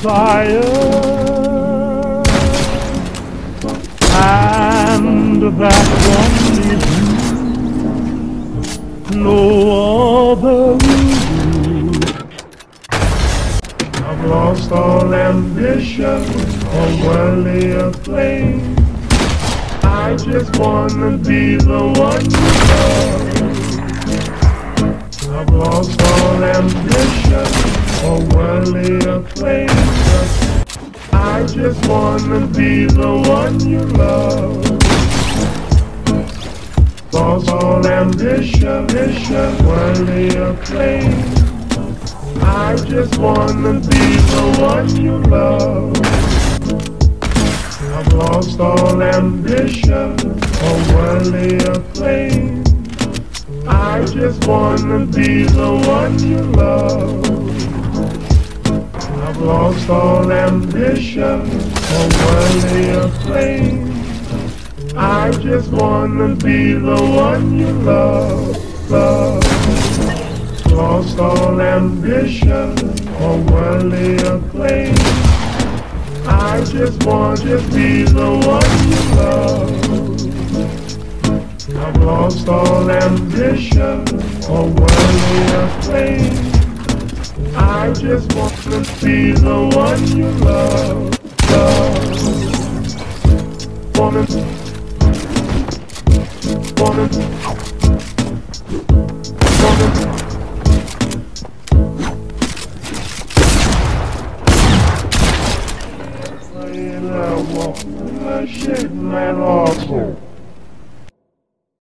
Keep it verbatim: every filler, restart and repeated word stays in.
desire, and that one is you, no other will do. I've lost all ambition or worldly acclaim. I just wanna be the one you love. I've lost all ambition or worldly acclaim. I just wanna be the one you love. Lost all ambition, ambition, worldly acclaim. I just wanna be the one you love. I've lost all ambition or worldly acclaim. I just wanna be the one you love. I've lost all ambition or worldly acclaim. I just wanna be the one you love, love. Lost all ambition or worldly acclaim. I just want to be the one you love. I've lost all ambition or worldly acclaim. I just want to be the one you love, love. Wanna, wanna, wanna. I walk, I shake my lawsuit.